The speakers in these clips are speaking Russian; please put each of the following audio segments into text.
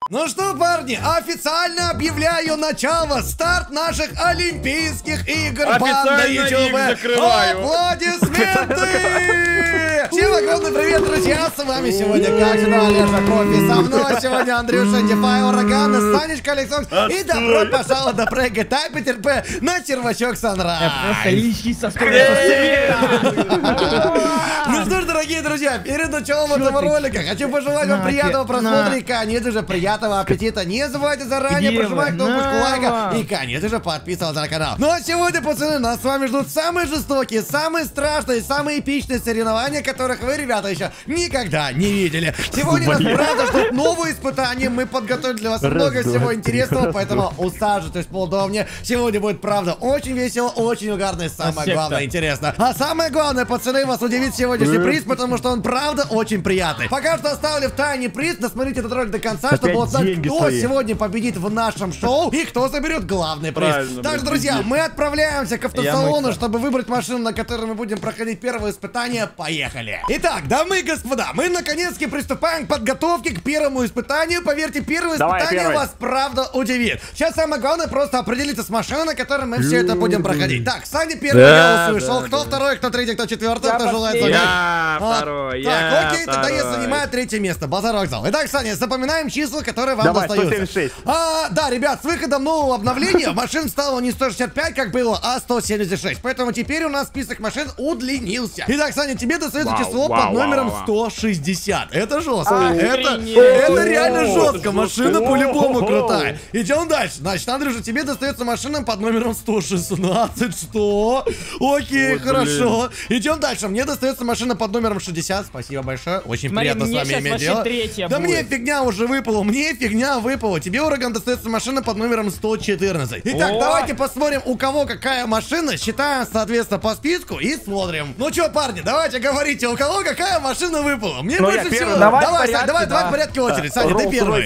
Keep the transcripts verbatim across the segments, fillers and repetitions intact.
Ну что, парни, официально объявляю начало, старт наших Олимпийских игр. Банда Ютуба. Аплодисменты! Всем огромный привет, друзья! С вами сегодня, как всегда, Олежа Профи. Со мной сегодня Андрюша, Дефай, Ураган, Санечка, Александр. И добро пожаловать до проекта Тай Питер П на сервачок Санрайз. Ну что ж, дорогие друзья, перед началом этого ролика хочу пожелать вам приятного просмотра и, конечно же, приятного аппетита. Не забывайте заранее прожимать кнопочку лайка и, конечно же, подписываться на канал. Ну а сегодня, пацаны, нас с вами ждут самые жестокие, самые страшные, самые эпичные соревнования, которых вы, ребята, еще никогда не видели. Сегодня нас, правда, ждут новые испытания. Мы подготовили для вас много всего интересного, поэтому усаживайтесь поудобнее. Сегодня будет, правда, очень весело, очень угарно и, самое главное, интересно. А самое главное, пацаны, вас удивит сегодняшний приз, потому что он, правда, очень приятный. Пока что оставили в тайне приз, досмотрите этот ролик до конца, чтобы узнать, кто свои. сегодня победит в нашем шоу и кто заберет главный приз. Правильно, так что, друзья, мы отправляемся к автосалону, чтобы выбрать машину, на которой мы будем проходить первое испытание. Поехали! Итак, дамы и господа, мы наконец-таки приступаем к подготовке к первому испытанию. Поверьте, первое Давай, испытание первый. вас, правда, удивит. Сейчас самое главное просто определиться с машиной, на которой мы все это будем проходить. Так, Саня первый да, я услышал. Да, кто да. второй, кто третий, кто четвертый, кто желает занять? Я второй, Так, я окей, тогда я занимаю третье место. Базар вокзал. Итак, Саня, запоминаем числа, которые вам Давай, достаются. сто семьдесят шесть. А, да, ребят, с выходом нового обновления машин стало не сто шестьдесят пять, как было, а сто семьдесят шесть. Поэтому теперь у нас список машин удлинился. Итак, Саня, тебе достается вау, число вау, под номером вау, сто шестьдесят. Это жестко. А, это, это реально жестко. Машина по-любому крутая. Идем дальше. Значит, Андрюша, тебе достается машина под номером сто шестнадцать. Что? Окей, Ой, хорошо. Блин. Идем дальше. Мне достается машина под номером шестьдесят. Спасибо большое. Очень Смотри, приятно с вами иметь дело. Да будет. Мне фигня уже выпала. Мне фигня выпала. Тебе, Ураган, достается машина под номером сто четырнадцать. Итак, О! давайте посмотрим, у кого какая машина. Считаем, соответственно, по списку и смотрим. Ну что, парни, давайте говорите, у кого какая машина выпала. Мне ну, больше всего. Давай, давай, порядке, давай, да. давай в порядке очереди. Саня, ты первый.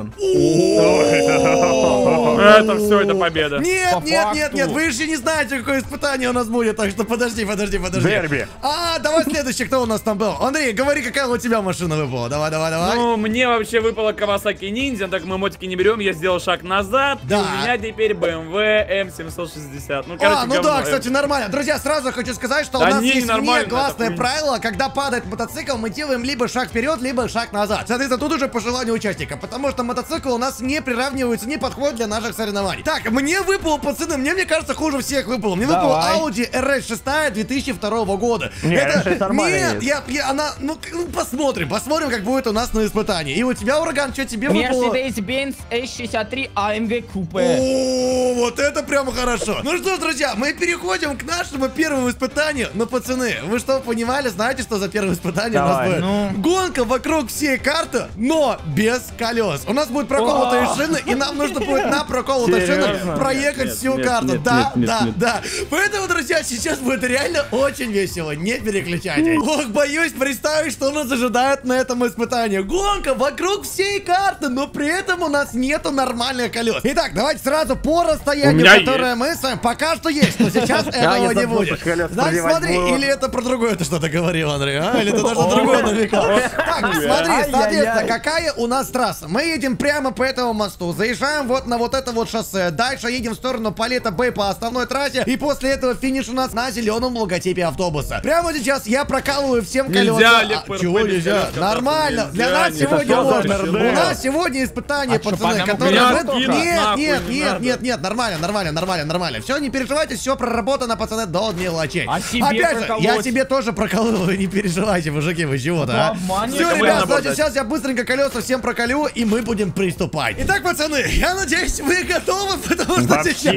Это все, это победа. Нет, нет, нет, нет, вы еще не знаете, какое испытание у нас будет, так что подожди, подожди, подожди. Дерби. А, давай следующий, кто у нас там был? Андрей, говори, какая у тебя машина выпала. Давай, давай, давай. Ну, мне вообще выпала Kawasaki Ninja, так мы мотики не берем, я сделал шаг назад. Да. И у меня теперь бэ эм вэ эм семьсот шестьдесят. Ну, короче, а, ну говно. Да, кстати, нормально. Друзья, сразу хочу сказать, что да у нас не, есть негласное правило, когда падает мотоцикл, мы делаем либо шаг вперед, либо шаг назад. Соответственно, тут уже по желанию участника, потому что мотоцикл у нас не приравнивается, не подходит для наших соревнований. Так, мне выпало, пацаны, мне, мне кажется, хуже всех выпало. Мне выпала Audi эр эс шесть две тысячи второго года. Нет, это... Нет, я, я, она, ну, ну, посмотрим, посмотрим, как будет у нас на испытании. И у тебя, Ураган, что тебе выпало? Mercedes-Benz эс шестьдесят три эй эм джи Coupe. О, вот это прямо хорошо. Ну что ж, друзья, мы переходим к нашему первому испытанию. Ну, пацаны, вы что, понимали, знаете, что за первое испытание Давай, у нас будет? Ну... Гонка вокруг всей карты, но без колес. У нас будут проколотые шины, и нам нужно будет на проколотой шины проехать нет, всю нет, карту. Нет, да, нет, да, нет. да. Поэтому, друзья, сейчас будет реально очень весело. Не переключайтесь. Ох, боюсь представить, что нас ожидает на этом испытании. Гонка вокруг всей карты, но при этом у нас нету нормальных колес. Итак, давайте сразу по расстоянию, которое есть. мы с вами пока что есть, но сейчас этого не будет. Значит, смотри, или это про другое ты что-то говорил, Андрей, а? Или ты даже другое намекал. Так, смотри, соответственно, какая у нас трасса? Мы едем прямо по этому мосту, заезжаем вот на вот это вот шоссе, дальше едем в сторону Палета Бэй по основной трассе, и после этого финиш у нас на зеленом логотипе автобуса. Прямо сейчас я прокалываю всем колеса. Нельзя, а, чего нельзя? Нормально. Нельзя, Для нас сегодня можно. У нас сегодня испытание, а пацаны, которые... Нет, нет, нет, нет, нет, нормально, нормально, нормально, нормально. Все, не переживайте, все проработано, пацаны, до мелочей. А Опять же, я себе тоже проколываю, не переживайте, мужики, вы чего-то, а? Все, ребят, значит, сейчас я быстренько колеса всем проколю, и мы будем приступать. Итак, пацаны, я надеюсь, вы готовы, потому что сейчас...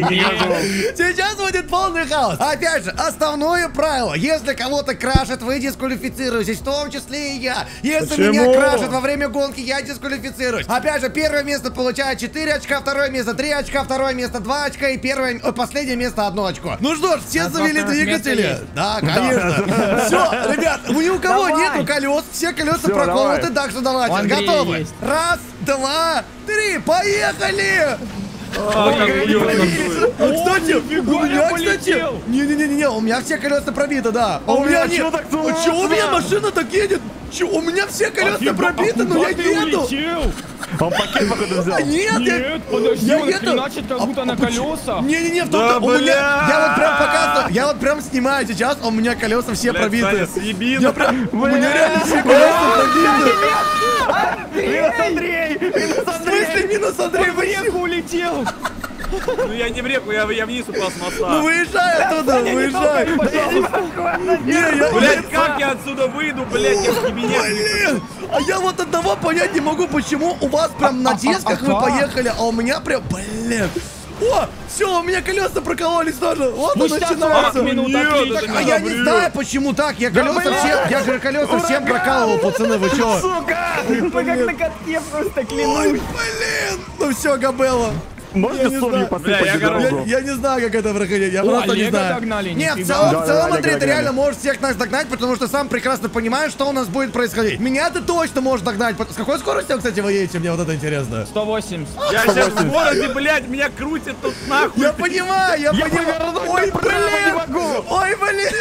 Сейчас будет полный хаос. Опять же, основное правило. Если кого-то крашит, вы дисквалифицируетесь, в том числе и я. Если Почему? меня крашит во время гонки, я дисквалифицируюсь. Опять же, первое место получает четыре очка, второе место три очка, второе место два очка и первое, о, последнее место одно очко. Ну что ж, все завели двигатели? Да, конечно. Все, ребят, ни у кого нету колес, все колеса проколоты, так что давайте, готовы. Раз, два, три, поехали! А, как хуёво танцует. А, кстати, у меня, кстати... Не-не-не-не, у меня все колеса пробиты, да. А у меня нет. А чё у меня машина так едет? Чё, у меня все колеса пробиты, но я еду. Он пакет, походу, взял. А нет, Нет, подожди, я он еду. хреначит как будто на колеса. Не-не-не, в Да, том-то у меня... бля! Я вот прям показываю, я вот прям снимаю сейчас, а у меня колеса все Блядь, пробиты. Саня, съеби, Я ну. прям... У меня реально все колеса пробиты. Минус Андрей! Минус В Андрей! смысле минус Андрей? В реку улетел. Ну я не в реку, я, я вниз упал с моста. Ну выезжай оттуда, выезжай. Не, я... Блядь, как я отсюда выйду, блядь, я в кабинет. Блин! А я вот одного понять не могу, почему у вас прям на дисках вы поехали, а у меня прям... Блин! О, все, у меня колеса прокололись тоже. Вот Ну оно сейчас начинается. сорок минут, Нет, отлично. это А я не знаю, почему так. Я колеса все, я же колеса всем прокалывал, пацаны, вы чё? Сука! Мы как на катке просто Ой, клянусь. блин! Ну все, Габелла. Можно Я не солью знаю. посыпать Бля, я, короче, дорогу? Я, я не знаю, как это проходить, я О, просто не Олега знаю. догнали, Нет, в нифига. целом, Да, в целом да, Андрей, ты Олега реально догнали. можешь всех нас догнать, потому что сам прекрасно понимаешь, что у нас будет происходить. Меня ты точно можешь догнать. С какой скоростью, кстати, вы едете? Мне вот это интересно. сто восемьдесят. я сейчас в городе, блядь, меня крутит тут нахуй. Я понимаю, я понимаю. Ой, блин! Ой, блин!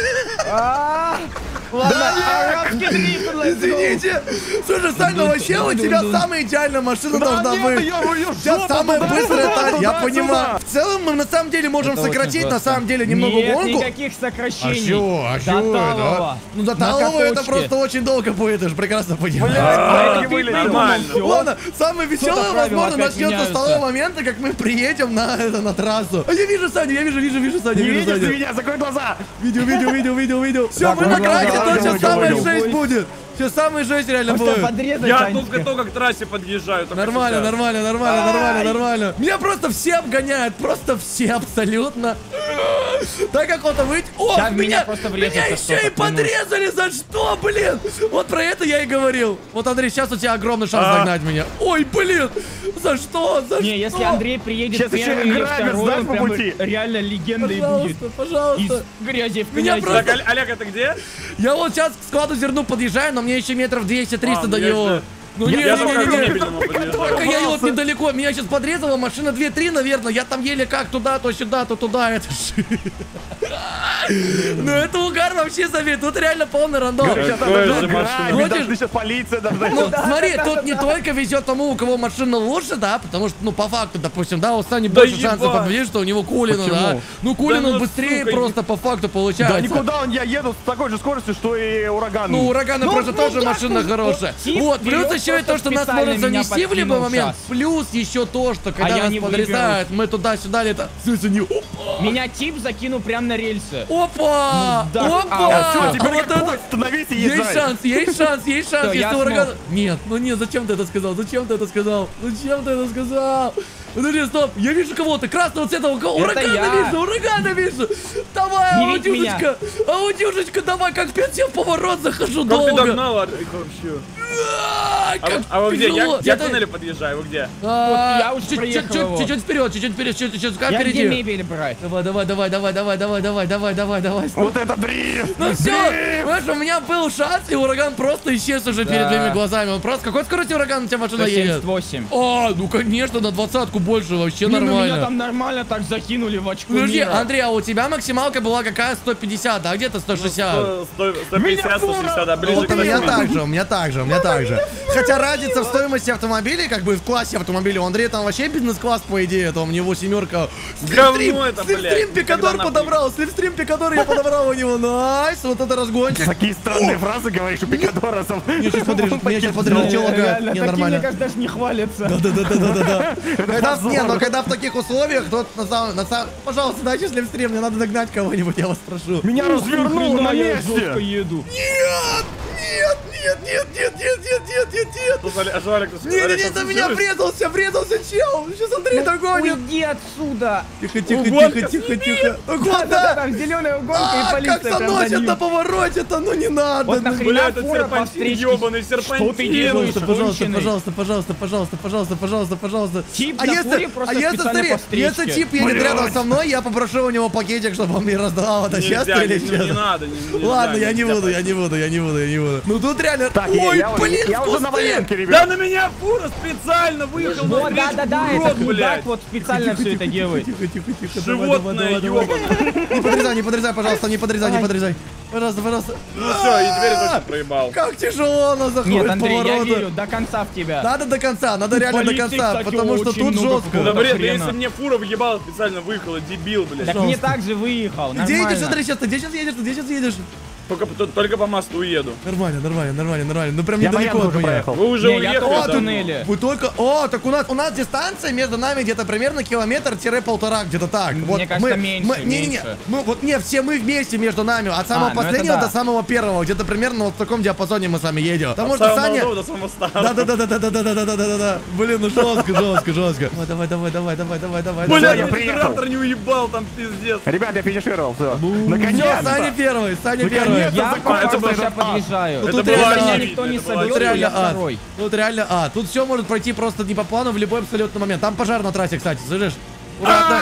Ладно, арабский дрифт, let's go. Извините. Слушай, Сань, ну вообще у тебя самая идеальная машина должна быть. У тебя самая быстрая, та- я понимаю. В целом мы на самом деле можем Это очень сократить, на просто. самому деле, немного Нет, гонку. никаких сокращений. чё? А чё До это? талого. Ну до На талого это каточке. просто очень долго будет, ты же прекрасно понимаешь. А, ты нормально. придумал всё. Ладно, самое веселое, правила возможно, опять начнется с того меняются. момента, как мы приедем на, это, на трассу. А я вижу Саню, я вижу, вижу, вижу Саню, Не вижу видишь ты Саню. меня? Закрой глаза! Видео, видео, видео, видео, видео. Все, Так, мы на ну, трассе, да, то да, сейчас да, самая да, жесть да. будет. Сейчас самая жесть реально Просто будет. подрезать, Я Танечка. только-только к трассе подъезжаю. только Нормально, сейчас. нормально, нормально, нормально, нормально. Меня просто все обгоняют, просто все абсолютно. Так охота выйти. О, Сейчас в меня меня, просто меня врезался еще кто-то, и подрезали, за что, блин? Вот про это я и говорил. Вот, Андрей, сейчас у тебя огромный шанс А. догнать меня. Ой, блин, за что, за Не, что? если Андрей приедет Сейчас еще первый или грабят, второй, знаешь, он по прям пути. реально легендой будет. Пожалуйста, пожалуйста. Из грязи в Меня князи. просто- Так, Олег, Олег, это где? Я вот сейчас к складу зерну подъезжаю, но мне еще метров двести-триста А, до мне него. еще- Ну Я, не, я не, только не, к не, не. мебельному подъезжаю. Только я вот недалеко, меня сейчас подрезала машина две-три, наверное, я там еле как туда, то сюда, то туда, это ж... Ну это угар вообще, Завет, тут реально полный рандом. Сейчас Какое должна же грабить, машина. Вот должны и- сейчас полиция должна... Ну, смотри, тут не только везет тому, у кого машина лучше, да, потому что, ну, по факту, допустим, да, у Сани больше ебать. шансов победить, что у него Кулина, да. Почему? Ну, Кулин, Да он ну, быстрее сука, просто по факту получается. Да никуда он, я еду с такой же скоростью, что и ураган. Ну, у урагана Ну, просто ну тоже да, машина ну, хорошая. Тип Вот, плюс берет еще и то, просто что нас специально может меня занести в любой подкинул момент. щас. Плюс еще то, что когда я нас не подрезают, мы туда-сюда лето. Слушай, не... Опа! Меня тип закинул прям на рельсы. Опа! Ну, да. Опа! А, Все, А теперь вот как это... поезд, становись и Есть езжай. шанс, есть шанс, есть шанс, Всё, если я ураган... смог. Нет, ну нет, зачем ты это сказал? Зачем ты это сказал? Зачем ты это сказал? Подожди, стоп, я вижу кого-то, красного цвета, у кого- Это урагана я. вижу, урагана вижу. Давай, Не видь меня. аудюшечка, аудюшечка, давай, как пять я в поворот захожу Как ты долго. догнал, Олег, вообще? А, А, как вы- а вы где? Я, тяжело. я к Это- туннелю подъезжаю, вы где? А, Вот я уже чуть- проехал чуть- его. Чуть-чуть вперед, чуть-чуть вперед, чуть-чуть чуть Я где впереди. мебель брать? Давай, давай, давай, давай, давай, давай, давай, давай, давай, давай. Вот это дрифт! Ну все, понимаешь, у меня был шанс, и ураган просто исчез уже перед Да. моими глазами. Он просто, какой скорости ураган у тебя машина сто едет? семьдесят восемь. А, ну конечно, на двадцатку больше, вообще Не, ну меня нормально. там нормально так закинули в очко Подожди, мира. Андрей, а у тебя максималка была какая? сто пятьдесят, да? Где-то сто шестьдесят? сто- сто- сто пятьдесят, сто шестьдесят, да, ближе Вот к у меня восьми. так же, у меня так же, у меня так же. Хотя разница в стоимости автомобилей, как бы в классе автомобилей, у Андрея там вообще бизнес-класс, по идее, это у него семерка. Говно это, блядь. Слепстрим Пикадор Когда нахуй? подобрал, Слепстрим Пикадор я подобрал у него, найс, вот это разгончик. Такие странные фразы говоришь у Пикадора. Мне сейчас подрежут, меня сейчас подрежут, чё лагает? Реально, Не, такие, мне нормально. кажется, даже не хвалятся. Да-да-да-да-да-да. Когда, позор. не, но когда в таких условиях, то на самом, на самом, пожалуйста, дайте слепстрим, мне надо догнать кого-нибудь, я вас прошу. Меня развернуло Хрена на я жестко месте! еду. Нет, нет, нет, нет, нет, нет, нет, нет, нет, нет. Тут Олег- а что, Олег, ты- Не, Олег, не, ты это меня слышишь? врезался, врезался чел. Сейчас Андрей догонит. Уйди отсюда. Тихо, тихо, Угонка, тихо, тихо, тихо. Да, Куда? там зеленая угонка и А, полиция как прям за заносит ним. на повороте-то, ну не надо. Вот ну. нахрена Бля, это фура по серпантин, встречке. ёбаный Что ты серпантин. делаешь, Пожалуйста, пожалуйста, конченый? пожалуйста, пожалуйста, пожалуйста, пожалуйста, пожалуйста, пожалуйста. Тип А на если, фуре просто а если, специально смотри, по встречке. если тип едет Блядь. рядом со мной, я попрошу у него пакетик, чтобы он мне раздал. Это Нельзя, часто или не, не сейчас? надо. не- нельзя, Ладно, я не нельзя буду, я не буду, я не буду, я не буду. Ну тут реально реально. Так, Ой, я, блин, я, я уже на кусты. военке, Да ребят. на меня фура специально выехал. на Вот, да, встречку, да, да, урод, этот мудак блядь. вот специально все это делает. Тихо, тихо, тихо. Животное, ёбаное. Не подрезай, не подрезай, пожалуйста, не подрезай, не подрезай. Пожалуйста, пожалуйста. Ну все, и теперь я точно проебал. Как тяжело она заходит Нет, в Андрей, я повороты. верю до конца в тебя. Надо до конца, надо реально до полиции, конца, кстати, потому что очень тут много жестко. Да какого-то бред, да хрена. если мне фура въебала, специально выехала, дебил, блядь. Так мне так же выехал, Где едешь, нормально. Андрей, сейчас? Ты где сейчас едешь? Ты где сейчас едешь? Только, т- только по мосту еду. Нормально, нормально, нормально, нормально. Ну прям Я недалеко военку от уже меня. проехал. Вы уже Не, я уехали. тоже в да? туннеле. Вы только... О, так у нас, у нас дистанция между нами где-то примерно километр-полтора, где-то так. Мне Вот кажется, мы, меньше, мы- не, не, не, меньше. мы, вот не, все мы вместе между нами, от самого А, ну это последнего да. до самого первого, где-то примерно вот в таком диапазоне мы с вами едем. Потому От что самого Саня... молодого до самого старого. Да-да-да-да-да-да-да-да-да-да-да. Блин, ну жестко, жестко, жестко. Ой, давай, давай, давай, давай, давай, давай. Бля, давай. я я приехал. трактор не уебал, там пиздец. Ребят, я финишировал, все. Все, Наконец-то. Саня первый, Саня первый. Наконец-то. Я Закончился пока этот сейчас ад. подъезжаю. Ну, Это тут было реально меня обидно, никто не это было Тут соберет, реально я ад. второй. Тут реально ад. Тут все может пройти просто не по плану в любой абсолютно момент. Там пожар на трассе, кстати, слышишь? Аккуратно.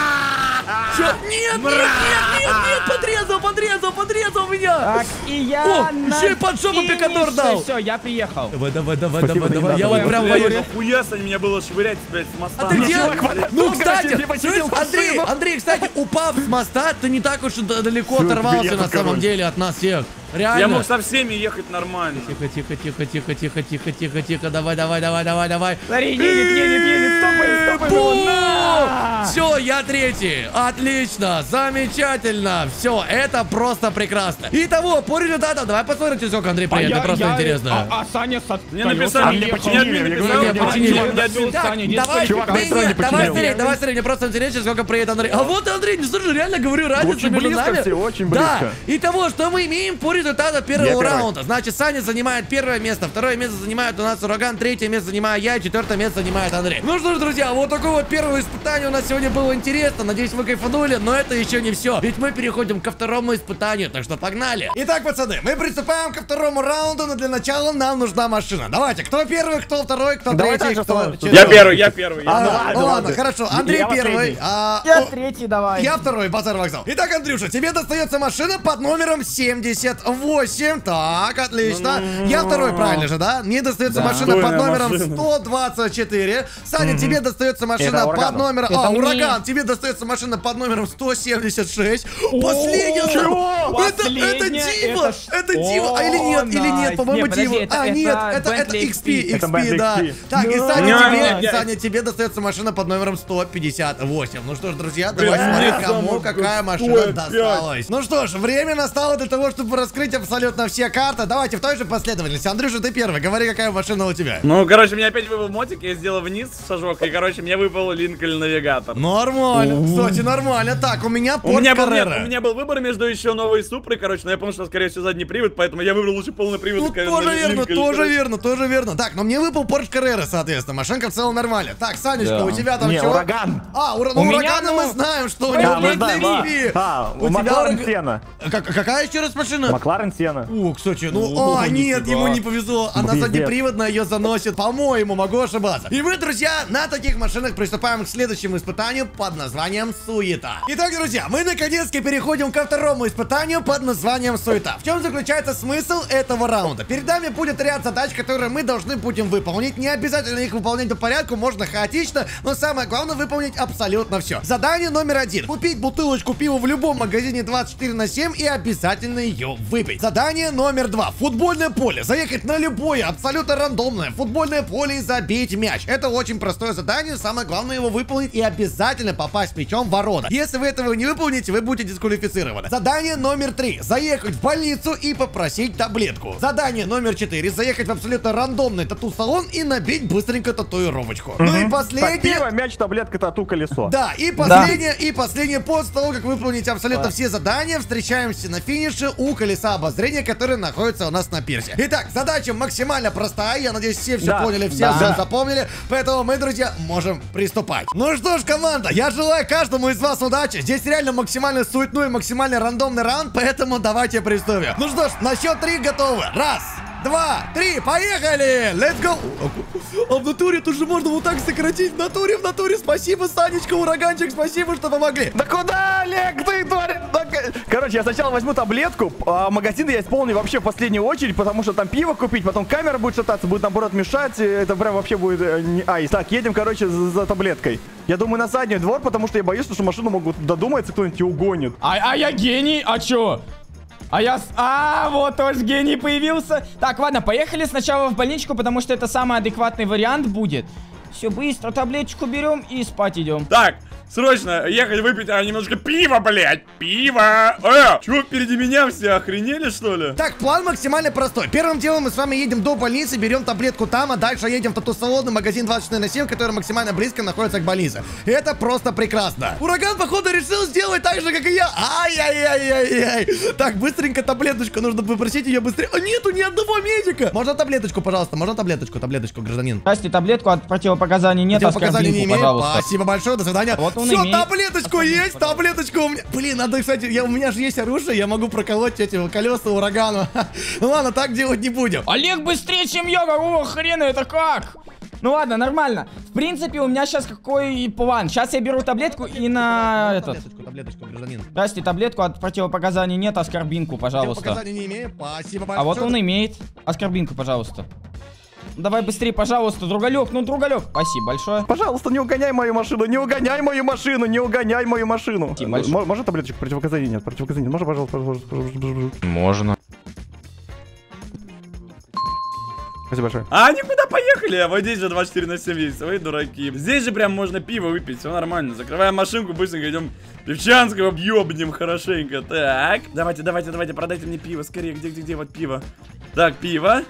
Чё? Нет, нет, нет, нет, нет, подрезал, подрезал, подрезал меня. Так, и я О, на еще и под жопу пикадор дал. Все, я приехал. Давай, давай, давай, Спасибо, давай, не давай. надо, Я вот блин. прям Блядь, боюсь. нахуя Саня меня было швырять, блядь, с моста. А ты где? чувак, хватит. Ну, Ну, кстати, короче, я посидел слышь, Андрей, машину. Андрей, кстати, упав с моста, ты не так уж и д- далеко Всё, оторвался я на тут, самом короче. деле от нас всех. Я Реально. мог со всеми ехать нормально. Тихо, тихо, тихо, тихо, тихо, тихо, тихо, тихо. Давай, давай, давай, давай, давай. Смотри, едет, едет, едет, стопай, стопай. его, на! Все, я третий. Отлично, замечательно. Все, это просто прекрасно. Итого, по результатам, давай посмотрим, сколько Андрей А приедет. я- просто я- интересно. А, а Саня со Мне колёсами написали, мне ехал. починили, мне админ я написал, говорю, мне я починили. отбил, я отбил. Так, Так, Саня, давай, чувак, не, быстро не не, давай починил. стрелять, давай стрелять, мне просто интересно, сколько приедет Андрей. А вот Андрей, не слушай, реально говорю, разница Очень между близко нами. все, очень Да, близко. итого, что мы имеем по результату первого Я первый. раунда. Значит, Саня занимает первое место, второе место занимает у нас Ураган, третье место занимаю я, четвертое место занимает Андрей. Ну что ж, друзья, вот такое вот первое испытание у нас сегодня было интересно. Надеюсь, вы кайфанули, но это еще не все. Ведь мы переходим ко второму испытанию, так что погнали. Итак, пацаны, мы приступаем ко второму раунду, но для начала нам нужна машина. Давайте, кто первый, кто второй, кто Давай третий, так же кто сразу. четвертый. Я первый, я первый. А, А, ну ну ладно, ладно, ладно. хорошо. Андрей Я первый. последний. а, Я о, третий, давай. Я второй, базар вокзал. Итак, Андрюша, тебе достается машина под номером семьдесят восемь. Так, отлично. Я второй, правильно же, да? Мне достается машина под Достойная номером машина. сто двадцать четыре. Саня, тебе достается машина Это под ураган. номером... Это А, мне. ураган. Тебе достается машина под номером сто семьдесят шесть. Последняя. Чего? Это, это Последняя, Дива. это ш- Это Дива. А, или нет, О, или нет, найс. по-моему, Не, подожди, Дива. это- А, нет, это это, это Bentley икс пи, Это икс пи, Bentley да. икс пи. Так, и Да. Саня, Не, тебе, не, я- Саня, тебе достается машина под номером сто пятьдесят восемь. Ну что ж, друзья, Блин, давай смотреть, мне кому самое какая машина простое досталась. Ну что ж, время настало для того, чтобы раскрыть абсолютно все карты. Давайте в той же последовательности. Андрюша, ты первый. Говори, какая машина у тебя. Ну, короче, мне опять выпал мотик, я сделал вниз шажок, и, короче, мне выпал Линкольн Навигатор. Нормально. Кстати, нормально. Так, у меня У меня, был, нет, Порт у меня был выбор между еще новой Супрой, короче, но я понял, что, скорее всего, задний привод, поэтому я выбрал лучше полный привод. Ну, скажем, тоже на верно, Линкольн, тоже короче. верно, тоже верно. Так, но мне выпал Porsche Carrera, соответственно. Машинка в целом нормальная. Так, Санечка, Да. у тебя там Не, чего? ураган. А, ура... У ну, меня, урагана ну, мы знаем, что у Да, него мы знаем, Bentley а. Ivy. А, У у тебя Макларен ураг- Сена. Как- какая еще раз машина? Макларен Сена. О, кстати, ну, О, а, нет, нифига. ему не повезло. Она Пиздец. заднеприводная, ее заносит. По-моему, могу ошибаться. И мы, друзья, на таких машинах приступаем к следующему испытанию под названием Суета. Итак, друзья, мы наконец-таки переходим ко второму испытанию под названием Суета. В чем заключается смысл этого раунда? Перед нами будет ряд задач, которые мы должны будем выполнить. Не обязательно их выполнять по порядку, можно хаотично, но самое главное выполнить абсолютно все. Задание номер один. Купить бутылочку пива в любом магазине двадцать четыре на семь и обязательно ее выпить. Задание номер два. Футбольное поле. Заехать на любое, абсолютно рандомное футбольное поле и забить мяч. Это очень простое задание, самое главное его выполнить и обязательно попасть мячом в ворота. Если вы этого не выполните, вы будете дисквалифицированы. Задание номер три. Заехать в больницу и попросить таблетку. Задание номер четыре. Заехать в абсолютно рандомный тату-салон и набить быстренько татуировочку. Ну и Так, последнее... пиво, мяч, таблетка, тату, колесо. Да, и последнее, и последнее, после того, как выполните абсолютно все задания, встречаемся на финише у колеса обозрения, которое находится у нас на пирсе. Итак, задача максимально простая, я надеюсь, все все Да, поняли, все да. все Да. запомнили, поэтому мы, друзья, можем приступать. Ну что ж, команда, я желаю каждому из вас удачи, здесь реально максимально суетной и максимально рандомный раунд, поэтому давайте приступим. Ну что ж, на счет три готовы. Раз, два, три, поехали! Let's go! А в натуре тут же можно вот так сократить. В натуре, в натуре. Спасибо, Санечка, ураганчик, спасибо, что помогли. Да куда, Олег, ты, тварь? Да к- Короче, я сначала возьму таблетку, а магазин я исполню вообще в последнюю очередь, потому что там пиво купить, потом камера будет шататься, будет наоборот мешать, это прям вообще будет э, не айс. Так, едем, короче, за, за таблеткой. Я думаю, на задний двор, потому что я боюсь, что машину могут додуматься, кто-нибудь и угонит. А, а я гений, а чё? А я... С... А, вот тоже гений появился. Так, ладно, поехали сначала в больничку, потому что это самый адекватный вариант будет. Все, быстро таблеточку берем и спать идем. Так, срочно ехать выпить а, немножко пива, блядь. Пиво. Э, чё, впереди меня все охренели, что ли? Так, план максимально простой. Первым делом мы с вами едем до больницы, берем таблетку там, а дальше едем в тату-салон, магазин двадцать четыре на семь, который максимально близко находится к больнице. Это просто прекрасно. Ураган, походу, решил сделать так же, как и я. Ай-яй-яй-яй-яй. Так, быстренько таблеточку, нужно попросить ее быстрее. А нету ни одного медика. Можно таблеточку, пожалуйста, можно таблеточку, таблеточку, гражданин. Здрасте, таблетку от противопоказаний нет, а Противопоказаний не имеет. пожалуйста. Спасибо большое, до свидания. Вот он Все, имеет. таблеточку есть, таблеточку у меня. Блин, надо, кстати, я, у меня же есть оружие, я могу проколоть эти колеса урагану. Ну ладно, так делать не будем. Олег быстрее, чем я, какого хрена, это как? Ну ладно, нормально. В принципе, у меня сейчас какой план. Сейчас я беру таблетку и на этот... Таблеточку, таблеточку, гражданин. Здрасте, таблетку от противопоказаний нет, аскорбинку, пожалуйста. Противопоказаний не имею, спасибо большое. А вот он имеет. Аскорбинку, пожалуйста. Давай быстрее, пожалуйста, другалек, ну, другалек. Спасибо большое. Пожалуйста, не угоняй мою машину, не угоняй мою машину, не угоняй мою машину. Спасибо. Можно таблеточку противопоказаний нет? Противопоказаний нет. Можно, пожалуйста, пожалуйста, пожалуйста. Можно. Спасибо большое. А они куда поехали? А вот здесь же двадцать четыре на семь есть, вы дураки. Здесь же прям можно пиво выпить, все нормально. Закрываем машинку, быстренько идем Певчанского ёбнем хорошенько. Так, давайте, давайте, давайте, продайте мне пиво, скорее, где, где, где, вот пиво. Так, пиво.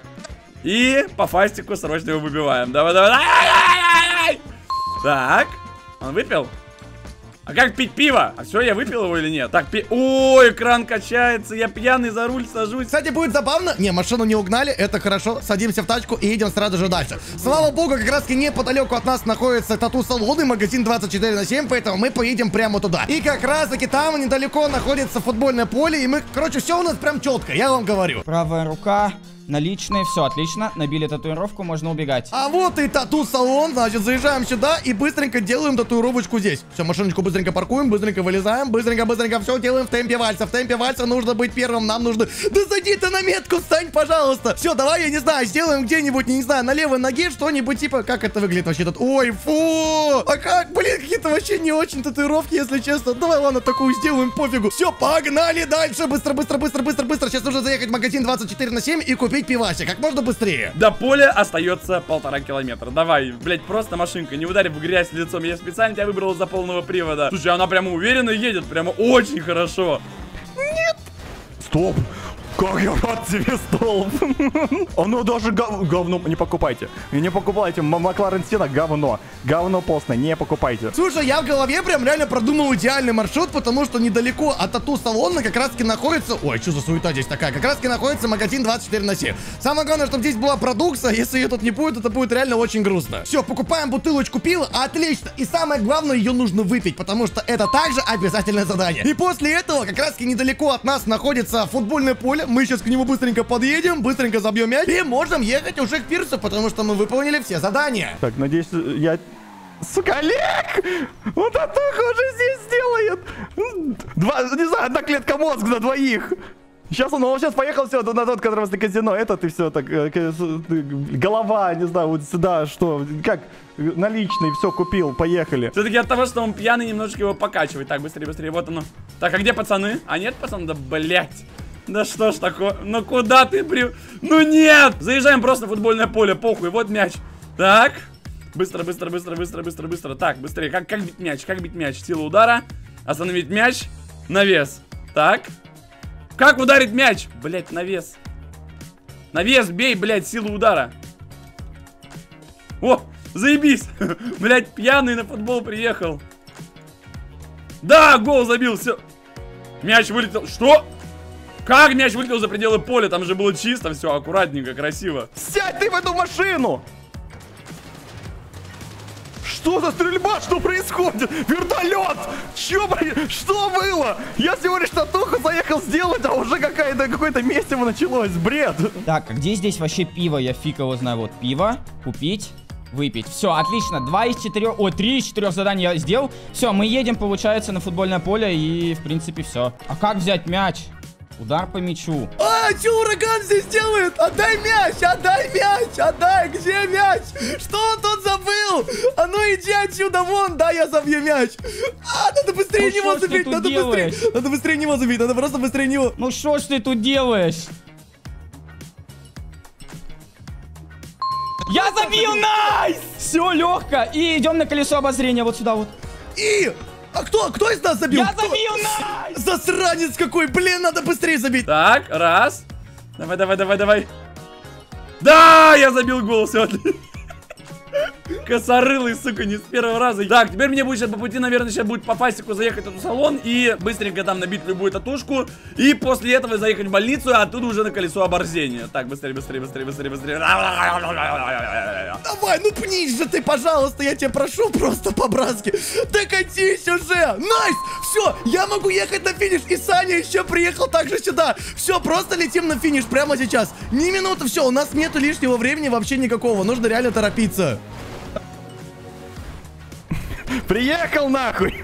И по фастику срочно его выбиваем. Давай, давай, давай. Так, он выпил? А как пить пиво? А все, я выпил его или нет? Так, пи... Ой, экран качается, я пьяный за руль сажусь. Кстати, будет забавно. Не, машину не угнали, это хорошо. Садимся в тачку и едем сразу же дальше. Слава богу, как раз таки неподалеку от нас находится тату-салон и магазин двадцать четыре на семь, поэтому мы поедем прямо туда. И как раз таки там недалеко находится футбольное поле, и мы, короче, все у нас прям четко, я вам говорю. Правая рука. Наличные, все отлично. Набили татуировку, можно убегать. А вот и тату-салон, значит, заезжаем сюда и быстренько делаем татуировочку здесь. Все, машиночку быстренько паркуем, быстренько вылезаем, быстренько-быстренько все делаем в темпе вальса. В темпе вальса нужно быть первым, нам нужно... Да зайди ты на метку, встань, пожалуйста. Все, давай, я не знаю, сделаем где-нибудь, не знаю, на левой ноге что-нибудь типа... Как это выглядит вообще тут? Ой, фу! А как, блин, какие-то вообще не очень татуировки, если честно. Давай, ладно, такую сделаем, пофигу. Все, погнали дальше, быстро, быстро, быстро, быстро, быстро. Сейчас нужно заехать в магазин двадцать четыре на семь и купить пивасик. Как можно быстрее. До поля остается полтора километра. Давай, блять, просто машинка, не ударь в грязь лицом. Я специально тебя выбрал за полного привода. Слушай, она прямо уверенно едет, прямо очень хорошо. Нет. Стоп. Как я рад тебе, столб. Оно даже гов... говно. Не покупайте. Не покупайте. Макларен Сена говно. Говно постное. Не покупайте. Слушай, я в голове прям реально продумал идеальный маршрут, потому что недалеко от тату-салона как раз таки находится... Ой, что за суета здесь такая? Как раз таки находится магазин двадцать четыре на семь. Самое главное, чтобы здесь была продукция. Если ее тут не будет, это будет реально очень грустно. Все, покупаем бутылочку пива. Отлично. И самое главное, ее нужно выпить, потому что это также обязательное задание. И после этого как раз таки недалеко от нас находится футбольное поле. Мы сейчас к нему быстренько подъедем, быстренько забьем мяч и можем ехать уже к пирсу, потому что мы выполнили все задания. Так, надеюсь, я... Сука, Олег! Вот Татуха уже здесь сделает! Два, не знаю, одна клетка мозг на двоих! Сейчас он, он сейчас поехал все на тот, который возле казино. Этот и все так, голова, не знаю, вот сюда, что, как, наличный, все купил, поехали. Все-таки от того, что он пьяный, немножечко его покачивает. Так, быстрее, быстрее, вот оно. Так, а где пацаны? А нет пацаны? Да, блять. Да что ж такое? Ну куда ты при... Ну нет! Заезжаем просто в футбольное поле, похуй, вот мяч. Так. Быстро, быстро, быстро, быстро, быстро, быстро. Так, быстрее. Как, как бить мяч? Как бить мяч? Сила удара. Остановить мяч. Навес. Так. Как ударить мяч? Блять, навес. Навес, бей, блять, силу удара. О, заебись. Блять, пьяный на футбол приехал. Да, гол забил, все. Мяч вылетел. Что? Как мяч вылетел за пределы поля? Там же было чисто, все аккуратненько, красиво. Сядь ты в эту машину! Что за стрельба? Что происходит? Вертолет! Чё, что было? Я всего лишь татуху заехал сделать, а уже какая-то какое-то месиво началось. Бред. Так, а где здесь вообще пиво? Я фиг его знаю. Вот пиво. Купить. выпить. Все, отлично. Два из четырех, о, три из четырех заданий я сделал. Все, мы едем, получается, на футбольное поле и, в принципе, все. А как взять мяч? Удар по мячу. А, что ураган здесь делает? Отдай мяч, отдай мяч, отдай, где мяч? Что он тут забыл? А ну иди отсюда, вон, да, я забью мяч. А, надо быстрее Ну, него что ж ты забить, тут надо быстрее, делаешь? надо быстрее него забить, надо просто быстрее него. Ну что ж ты тут делаешь? Я забил, найс! Все, легко. И идем на колесо обозрения вот сюда вот. И, а кто, кто из нас забил? Я Кто? забил, найс! Засранец какой, блин, надо быстрее забить. Так, раз. Давай, давай, давай, давай. Да, я забил гол, все отлично. Косорылый, сука, не с первого раза. Так, теперь мне будет сейчас по пути, наверное, сейчас будет по фастику заехать в этот салон и быстренько там набить любую татушку. И после этого заехать в больницу, а оттуда уже на колесо оборзения. Так, быстрее, быстрее, быстрее, быстрее, быстрее. Давай, ну пнись же ты, пожалуйста, я тебя прошу, просто по-братски. Да катись уже. Найс, все, я могу ехать на финиш. И Саня еще приехал также сюда. Все, просто летим на финиш прямо сейчас. Ни минуты, все, у нас нету лишнего времени вообще никакого. Нужно реально торопиться. Приехал нахуй!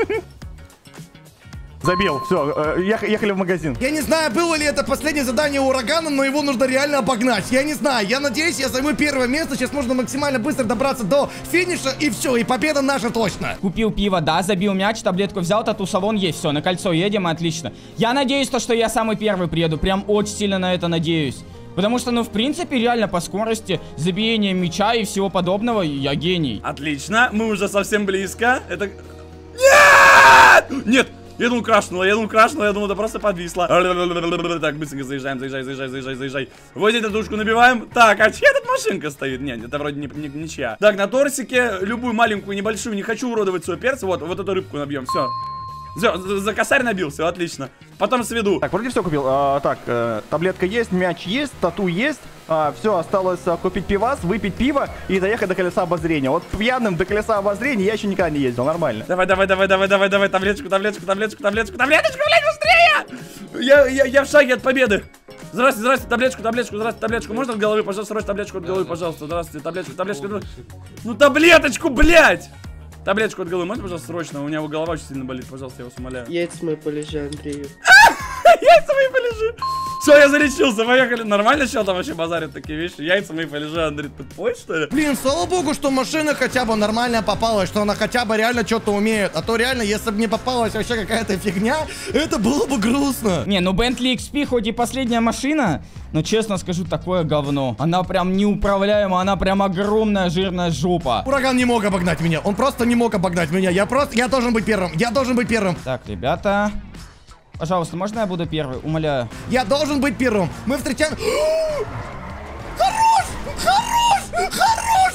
Забил, все, ехали в магазин. Я не знаю, было ли это последнее задание урагана, но его нужно реально обогнать. Я не знаю, я надеюсь, я займу первое место. Сейчас нужно максимально быстро добраться до финиша, и все, и победа наша точно. Купил пиво, да, забил мяч, таблетку взял, тату-салон есть, все, на кольцо едем, отлично. Я надеюсь, то, что я самый первый приеду, прям очень сильно на это надеюсь. Потому что, ну, в принципе, реально по скорости, забиения мяча и всего подобного, я гений. Отлично, мы уже совсем близко. Это... Нет! Нет! Я думал, крашнула, я думал, крашнула, я думал, да просто подвисла. Так, быстренько заезжаем, заезжай, заезжай, заезжай, заезжай. Вот здесь татушку набиваем. Так, а чья тут машинка стоит? Нет, это вроде не, не, ничья. Так, на торсике любую маленькую, небольшую, не хочу уродовать свой перц. Вот, вот эту рыбку набьем, все. Все, за косарь набил, все, отлично. Потом сведу. Так, вроде все купил. А, так, э, таблетка есть, мяч есть, тату есть. А, все, осталось а, купить пивас, выпить пиво и доехать до колеса обозрения. Вот пьяным до колеса обозрения я еще никогда не ездил, нормально. Давай, давай, давай, давай, давай, давай, таблеточку, таблеточку, таблеточку, таблеточку, таблеточку, блядь, быстрее! Я, я, я в шаге от победы. Здравствуйте, здравствуйте, таблеточку, таблеточку, здравствуйте, таблеточку. Можно от головы, пожалуйста, срочно таблеточку от головы, пожалуйста. Здравствуйте, таблеточку, таблеточку. Ну, таблеточку, блядь! Таблеточку от головы, можно, пожалуйста, срочно? У меня голова очень сильно болит, пожалуйста, я вас умоляю. Яйца мои полежи, Андрею. Яйца мои полежи. Все, я залечился, поехали. Нормально сейчас там вообще базарят такие вещи? Яйца мои полежи, Андрей, ты тупой, что ли? Блин, слава богу, что машина хотя бы нормально попалась, что она хотя бы реально что-то умеет. А то реально, если бы не попалась вообще какая-то фигня, это было бы грустно. Не, ну Bentley икс пи хоть и последняя машина, но честно скажу, такое говно. Она прям неуправляема, она прям огромная жирная жопа. Ураган не мог обогнать меня, он просто не мог обогнать меня. Я просто, я должен быть первым, я должен быть первым. Так, ребята, пожалуйста, можно я буду первый? Умоляю. Я должен быть первым. Мы встречаем... Хорош! Хорош! Хорош!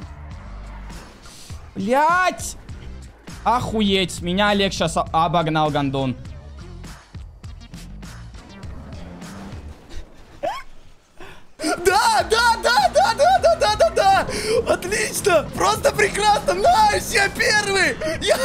Блять! Охуеть, меня Олег сейчас обогнал, гандон. Да, да, да, да, да, да, да, да, да! Отлично! Просто прекрасно! Найс, я первый! Я...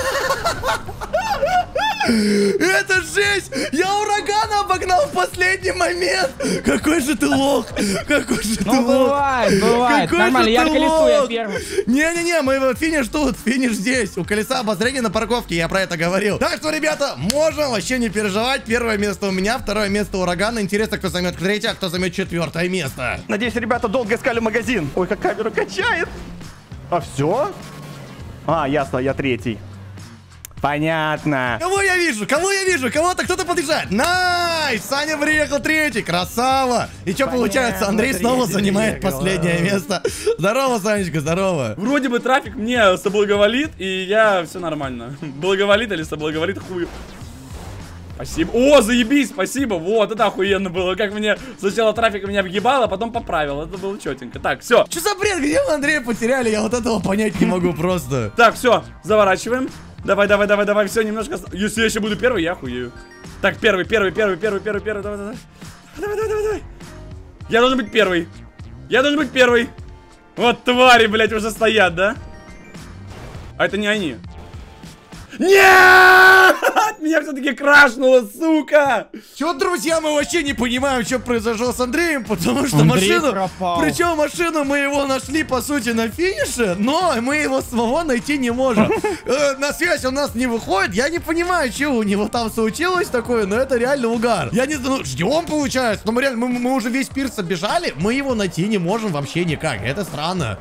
Это жесть! Я урагана обогнал в последний момент! Какой же ты лох! Какой же ты Ну, лох! бывает, бывает. Какой Нормально, же я ты колесу, я лох! первый. Не-не-не, мы финиш тут, финиш здесь. У колеса обозрения на парковке, я про это говорил. Так что, ребята, можно вообще не переживать. Первое место у меня, второе место у урагана. Интересно, кто займет третье, а кто займет четвертое место. Надеюсь, ребята долго искали магазин. Ой, как камера качает. А все? А, ясно, я третий. Понятно. Кого я вижу? Кого я вижу? Кого-то кто-то подъезжает. Найс! Саня приехал третий. Красава! И что получается? Андрей снова занимает последнее место. Здорово, Санечка, здорово. Вроде бы трафик мне соблаговолит, и я все нормально. Благоволит или соблаговолит, хуй. Спасибо. О, заебись, спасибо. Вот, это охуенно было. Как мне сначала трафик меня въебало, а потом поправил. Это было четенько. Так, все. Что за бред? Где мы Андрея потеряли? Я вот этого понять не могу просто. Так, все, заворачиваем. Давай, давай, давай, давай, все, немножко. Если я еще буду первый, я хуею. Так, первый, первый, первый, первый, первый, первый. Давай, давай. Давай, давай, давай, давай. Я должен быть первый. Я должен быть первый. Вот твари, блядь, уже стоят, да? А это не они. Нет! Меня все-таки крашнуло, сука! Чё, друзья, мы вообще не понимаем, что произошло с Андреем, потому что Андрей машину... пропал. Причем машину мы его нашли, по сути, на финише, но мы его самого найти не можем. Э, На связь он нас не выходит, я не понимаю, что у него там случилось такое, но это реально угар. Я не знаю, ну, ждем, получается, но мы реально, мы, мы уже весь пирс оббежали, мы его найти не можем вообще никак, это странно.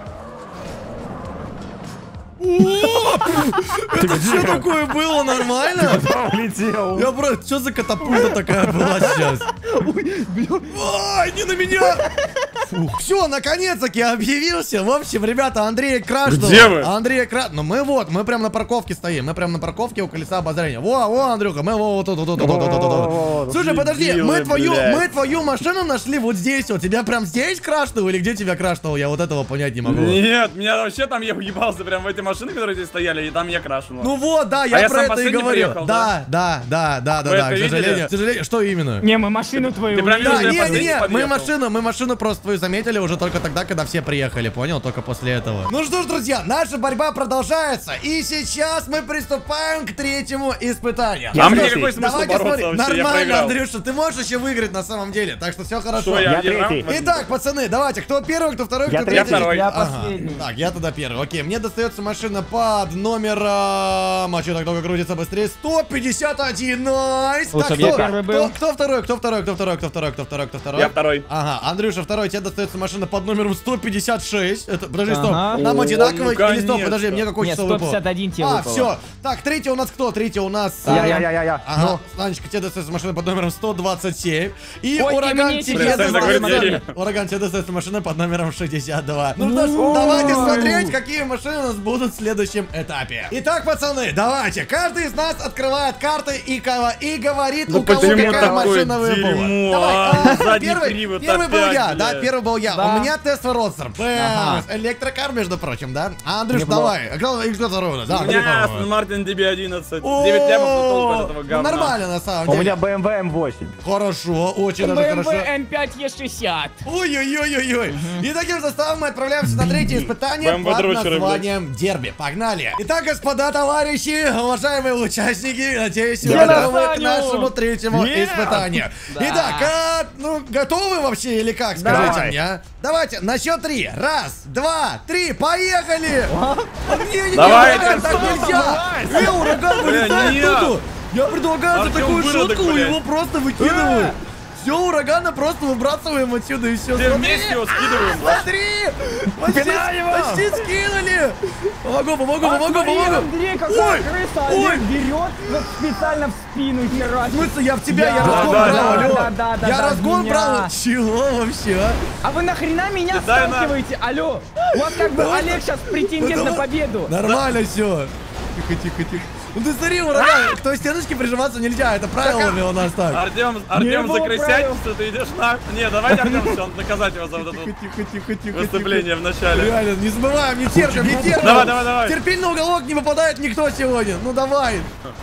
О! Это что такое было? Нормально? Улетел. Я просто... Что за катапульта такая была сейчас? Ай, не на меня! Все, наконец-таки объявился. В общем, ребята, Андрей крашнул. Где вы? Андрей крашнул. Ну мы вот, мы прям на парковке стоим. Мы прям на парковке у колеса обозрения. Во, во, Андрюха, мы вот тут, тут, тут, тут, тут, тут. Слушай, подожди, мы твою, мы твою машину нашли вот здесь. Вот тебя прям здесь крашнул или где тебя крашнул? Я вот этого понять не могу. Нет, меня вообще там я уебался прям в эти машины, которые здесь стояли, и там я крашнуло. Ну вот, да, я А я про сам это и последний говорю. приехал, Да, да, да, да, да, Вы да. это К сожалению, видели? к сожалению, что именно? Не, мы машину твою Ты прям увидели. Да, видел, я не, не, не, последний мы подъехал. машину, мы машину просто твою заметили уже только тогда, когда все приехали, понял? Только после этого. Ну что ж, друзья, наша борьба продолжается, и сейчас мы приступаем к третьему испытанию. А мне Слушай, какой смысл давайте бороться смотри, вообще? Я нормально, проиграл. Андрюша, ты можешь еще выиграть на самом деле, так что все хорошо. Что, я, Я один раунд третий. возьму? Итак, пацаны, давайте, кто первый, кто второй, Я кто третий. третий? Я второй. Я Ага. последний. Так, я тогда первый. Окей, мне достается машина под номером... А что так долго крутится быстрее? сто пятьдесят один, найс! Лучше Так, бы я кто, первый был. кто, кто второй, кто второй, кто второй, кто второй, кто второй, кто второй? Я второй. Ага, Андрюша второй, тебе достается машина под номером сто пятьдесят шесть. Это, подожди, стоп, Ага. нам О, одинаковый, ну, или стоп, подожди, конечно. мне какой Нет, число сто выпало? пятьдесят один тебе А, выпало. все. Так, третий у нас кто? Третий у нас... Я, а, я, я, я, я. Ага, Ну, Санечка, тебе достается машина под номером сто двадцать семь. И Ой, и ураган мне тебе сейчас Представь, достается... такой день. Ураган, тебе достается машина под номером шестьдесят два. Ну что ж, Ой. давайте смотреть, какие машины у нас будут в следующем этапе. Итак, пацаны, давайте. Каждый из нас открывает карты и, кого- и говорит, Ну у кого почему какая такое машина выпала. дерьмо, Давай, а? а, Задний первый, привод первый был опять, я, да, блядь. первый был я. Да. У меня Tesla Roadster. Бэм. Ага. Электрокар, между прочим, да? А, Андрюш, Неплохо. давай. А кто, и кто второй у нас? Да, У Андрюш меня второй. Aston Martin ди би одиннадцать. О, девять лямов, но толку от этого ну, говна. нормально, на самом у деле. меня бэ эм вэ эм восемь. Хорошо, очень даже бэ эм вэ хорошо. эм пять е шестьдесят. Ой-ой-ой-ой-ой. И таким составом мы отправляемся на третье испытание бэ эм вэ под дрочеры, названием Дерби. Погнали. Итак, господа, товарищи, уважаемые участники, надеюсь, вы Я готовы к настану. нашему третьему Нет. испытанию. Да. Итак, а, ну, готовы вообще или как? Скажите Давай. мне, а? Давайте, на счет три. Раз, два, три, поехали! А, не, не, не, Давайте, ураган, так что нельзя! Э, ураган вылезает нет. тут! Я предлагаю за Артём такую выродок, шутку блядь. его просто выкидываю. Все, урагана просто выбрасываем отсюда и все. Все вместе его скидываем. Смотри! Почти, Пинай его! почти скинули! Помогу, помогу, помогу, Смотри, помогу! Андрей, какая Ой, крыса! ой. Олег берет вот специально в спину В херачит. смысле, я в тебя, я Да, разгон да, брал, да, алло! да, да, да, Я да, разгон меня. брал! Чего вообще, а? А вы нахрена меня Кидай на- сталкиваете? Алло! У вас как бы Олег сейчас претендент на победу. Нормально все. Тихо, тихо, тихо. Ну ты смотри, ураган, к той стеночке прижиматься нельзя, это правилами у нас так. Артем, Артем, было закрысятился, ты идешь на... Не, давайте, Артем, все, наказать его за вот это Тихо, тихо, тихо, тихо. выступление в тихо. начале. Реально, не забываем, не терпим, не терпим. Давай, давай, давай. Терпильный уголок не попадает никто сегодня. Ну давай.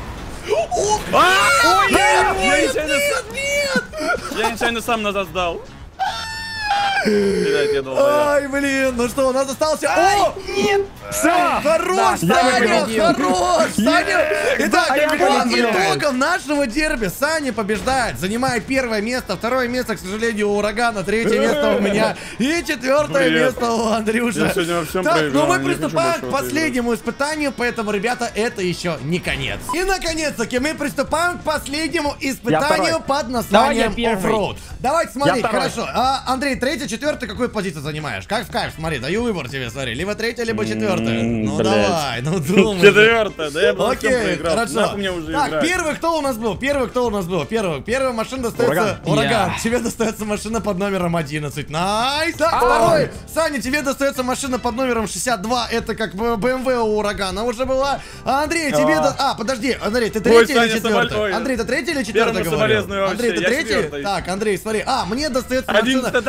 Ух, А! Ой, нет, Я нет, нечаянно- нет, нет. Я нечаянно сам назад сдал. Блять, я долбоёб. Ай, блин, ну что, у нас остался... О! Нет! Все! Хорош, Да, Саня, я победил. хорош, Саня! Итак, А я по победил. итогам нашего дерби Саня побеждает, занимая первое место, второе место, к сожалению, у Урагана, третье место у меня и четвертое Привет. место у Андрюша. Я сегодня во всем Так, проиграл, ну мы не хочу приступаем к большого последнему испытанию, поэтому, ребята, это еще не конец. И, наконец-таки, мы приступаем к последнему испытанию второй. под Давай я названием первый. Offroad. Давайте смотреть, Я второй. хорошо. А, Андрей, третья, четвертая, какую позицию занимаешь? Как в кайф, смотри, даю выбор тебе, смотри. Либо третья, либо четвертая. М, Ну блядь. давай, ну думай. Четвертое, да я бы во всем Окей, проиграл. хорошо. Нахуй мне уже Так, играть. первый кто у нас был? Первый кто у нас был? Первый, первая машина достается... Ураган. Ураган. Я. Тебе достается машина под номером одиннадцать. Найс. Так, второй. Саня, тебе достается машина под номером шестьдесят два. Это как бэ эм вэ у Урагана уже была. А Андрей, тебе... А. до- А, подожди, Андрей, ты Ой, третий или Саня, четвертый? соболь- ой. Андрей, ты третий или четвертый Первому говорил? соболезную вообще, Андрей, ты я третий? четвертый. Так, Андрей, смотри. А, мне достается машина Одиннадцатая тачка, под это номером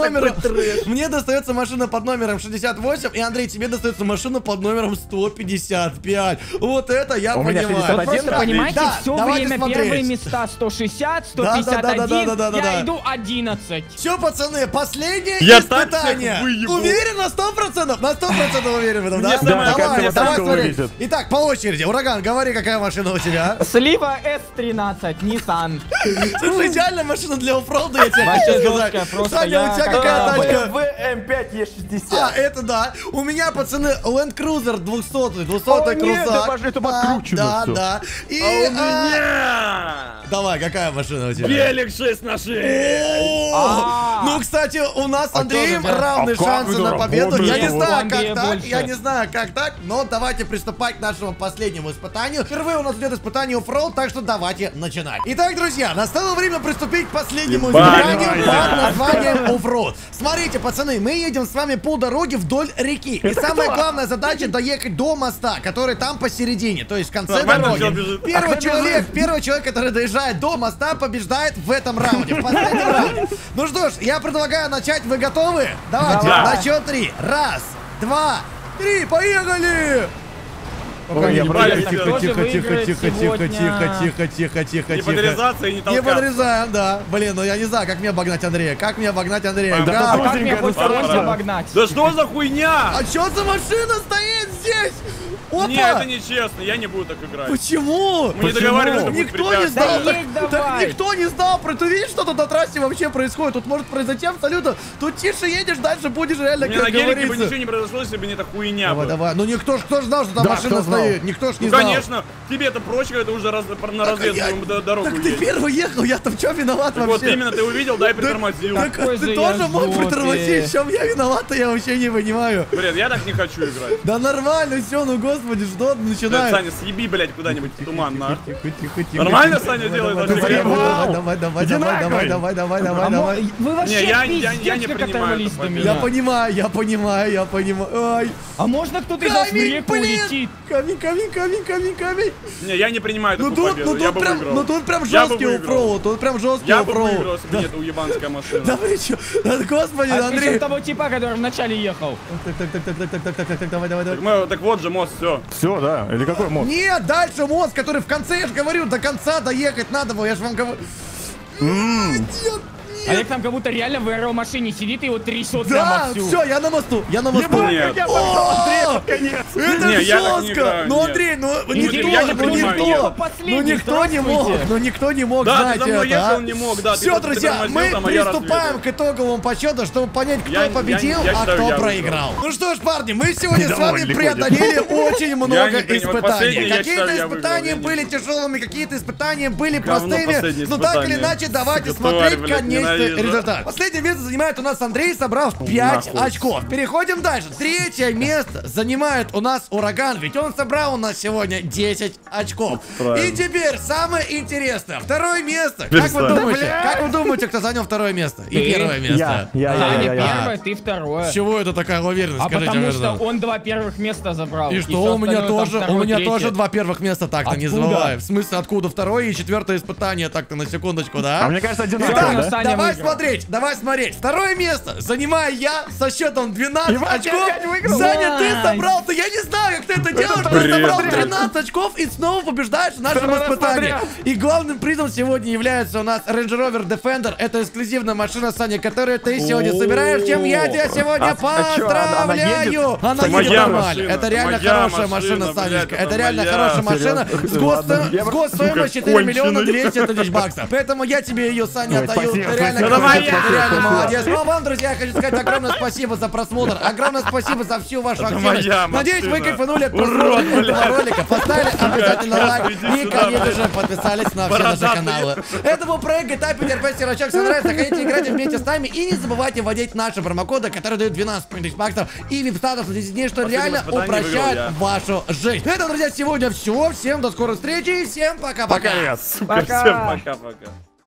номером... Мне достается машина под номером шестьдесят восемь, и, Андрей, тебе достается машина под номером сто пятьдесят пять. Вот это я У меня понимаю. шестьдесят один, Просто, понимаете, Да, все давайте время смотреть. первые места сто шестьдесят, сто Да, да, пятьдесят да, да, один, да, да, да, я да. иду одиннадцать. Все, пацаны, последнее Я так испытание. всех выебу. Уверен на сто процентов? На сто процентов уверен в этом, да? Мне самое Давай, кажется, давай вот так смотреть. выглядит. Итак, по очереди. Ураган, говори, какая машина у тебя. Слива эс тринадцать, Nissan. Слушай, идеальная машина для оффроуда, я тебе Вообще хочу жесткая, сказать. просто Саня, я у тебя как- какая А, тачка? бэ эм вэ эм пять е шестьдесят. А, это да. У меня, пацаны, Land Cruiser двухсотый, двухсотый О, нет, крузак. это это Да, подкручено Да, всё. да. И, А у а, меня давай, какая машина у тебя? велик шесть на шесть. О, А. Ну, кстати, у нас с Андреем тоже, да? равные А как шансы вы на победу. работаете? Я не У знаю, Андрея как так, больше. я не знаю, как так, но давайте приступать к нашему последнему испытанию. Впервые у нас идет испытание оффроуд, так что давайте начинать. Итак, друзья, настало время приступить к последнему Ебать. испытанию под названием оффроуд. Смотрите, пацаны, мы едем с вами по дороге вдоль реки. И самая главная задача доехать до моста, который там посередине, то есть в конце Нормально дороги. всё бежит. Первый А кто человек, первый человек, который доезжает до моста, побеждает в этом раунде, в последнем раунде. Ну что ж, я предлагаю начать. Вы готовы? Давайте, Да. на счет три. Раз, два, три, поехали! Ой, я Ебали, правильно. тихо, Кто же тихо, тихо, выиграет тихо, тихо, сегодня? тихо, тихо, тихо, тихо, Не тихо. подрезаться и не Не толкаться. подрезаем, да. Блин, ну я не знаю, как мне обогнать Андрея. Как мне обогнать Андрея? Да, Как? да, А как мне Узенькая хоть дорога. кого-нибудь обогнать? Да что за хуйня? А что за машина стоит здесь? Опа! Не, это нечестно, я не буду так играть. Почему? Мы не договаривались, что будет Никто не препятствие. знал, Да так, едь так давай. никто не знал про. Ты видишь, что тут на трассе вообще происходит? Тут может произойти абсолютно. Тут тише едешь, дальше будешь реально, У меня как на гелике бы говорится. ничего не произошло, если бы не эта хуйня Давай, была. давай. Ну никто ж, кто ж знал, что там Да, машина кто знал? стоит? Никто ж не Ну знал. конечно, тебе это проще, когда ты уже раз, на Так, разведную я- дорогу Так ты едешь. первый ехал, я там что виноват Так вообще? вот именно ты увидел, да, и притормозил. Так Какой ты же тоже я мог жопе. притормозить, в чем я виноват, я вообще не понимаю. Блин, я так не хочу играть. Да нормально, все, ну господи, что Да, начинаю. Саня, съеби, блядь, куда-нибудь в туман, на. Тихо, тихо, тихо. Нормально тихо. Саня Давай, делает давай, вообще? давай, Вау! давай, давай, Иди давай, нахуй! давай, давай, давай, давай, А мо- давай. Вы вообще Не, я- я- пиздец, я не как принимаю оторвались эту до победу. Я меня. понимаю, я понимаю, я понимаю. Ай. А можно кто-то из вас в Камень, реку блин! улетит? Камень, камень, камень, камень, камень. Не, я не принимаю Ну такую тут, победу, ну я тут бы прям, выиграл. ну тут прям Я бы жесткий выиграл. оффроуд, тут прям жесткий Я бы оффроуд. выиграл, если бы не эта уебанская машина. Да вы чё? Да, господи, А причем Андрей. того типа, который вначале ехал? Так, так, так, так, так, так, так, так, так, так, давай, давай, Так, давай. мы, так вот же мост, все. Все, да. Или какой мост? Нет, дальше мост, который в конце, я же говорю, до конца доехать надо было, я же вам говорю. Нет, нет. Олег там как будто реально в аэромашине сидит и его трясет Да, прямо всю. все, я на мосту, я на мосту. Ебать, Нет. как я О! пошел, Андрей, под конец. Это Не, я так не жестко! играю, Ну, нет. Андрей, ну Слушайте, никто, я не ну понимаю, никто, нет. Последний, ну никто не мог, здравствуйте. ну никто не мог Да, ты знать за мной это, ехал, а. не мог, да, ты Все, просто друзья, тормозил мы там, а я приступаем разведал. к итоговому подсчету, чтобы понять, кто Я- я- победил, я а считаю, кто я проиграл. Ну что ж, парни, мы сегодня с вами Недовольный преодолели очень много не принимаю. испытаний. Последний, я Какие-то считаю, я испытания выиграл, я были тяжелыми, какие-то испытания были Говно простыми. последнее Ну так или испытание. иначе, давайте Сука, тварь, смотреть блядь, конечный ненавижу. результат. Последнее место занимает у нас Андрей, собрав пять Нахуй. очков. Переходим дальше. Третье место занимает у нас Ураган, ведь он собрал у нас сегодня десять очков. Правильно. И теперь самое интересное. Второе место. Как вы Перестань. думаете? Да, Как вы думаете, кто занял второе место? И Ты? первое место? Я, я, А, я, Аня я, я. первое, ты второе. С чего это такая уверенность? А Скажите потому мне, что пожалуйста. он два первых места забрал. И всё что, у меня остальное там тоже, у второе, меня третье. тоже два первых места, так-то не Откуда? забывай. В смысле, откуда второе и четвертое испытание, так-то на секундочку, да? А мне кажется, Всё одинаково, равно да? Саня Давай выиграл. смотреть, давай смотреть. Второе место занимаю я со счетом двенадцать Иван, очков. ты опять выиграл? Саня, ты Найс. собрал, ты, я не знаю, как ты это делаешь, ты бред. собрал тринадцать очков и снова побеждаешь в нашем Второй раз испытании. подряд. И главным призом сегодня является у нас Range Rover Defender. Это эксклюзивная машина, Саня, которую ты сегодня собираешь, чем я тебя сегодня А- а чё, она- она едет? поздравляю. Она Это едет моя нормально. машина, Это реально моя хорошая машина, машина, блядь, Санечка. это Это реально моя. хорошая машина Серьезно? с госстоимостью Ладно. Я с бы- госстоимостью сука, четыре миллиона конченый. двести тысяч баксов. Поэтому я тебе ее, Саня, Ой, отдаю. спасибо, Ты реально спасибо, красавчик, спасибо, ты реально спасибо. молодец. Ну а вам, друзья, я хочу сказать огромное спасибо за просмотр. Огромное спасибо за всю вашу Это активность. моя Надеюсь, вы машина. кайфанули от Урод, просмотра этого блядь. ролика. Поставили обязательно лайк. иди И, сюда, конечно блядь. же, подписались на все наши Бородатый. каналы. Это был проект джи ти эй Питер Пен Сирочок. Если нравится, заходите, играйте вместе с нами. И не забывайте вводить наши промокоды, которые дают двенадцать тысяч баксов и вип-статус на десять дней, что Последнем реально испытании упрощает выиграл я. вашу жизнь. На этом, друзья, сегодня все. Всем до скорой встречи и всем пока-пока. Пока, ребят. Сука, Пока. всем пока-пока.